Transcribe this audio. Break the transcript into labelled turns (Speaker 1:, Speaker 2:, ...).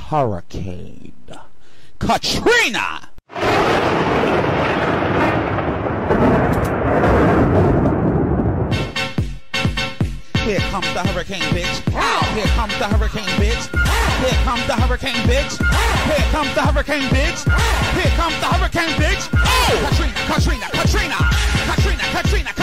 Speaker 1: hurricane. Katrina! Here comes the hurricane, bitch. Here comes the hurricane, bitch. Here comes the hurricane, bitch. Here comes the hurricane, bitch. Here comes the hurricane, bitch. Oh! Katrina, Katrina, Katrina. Katrina, Katrina,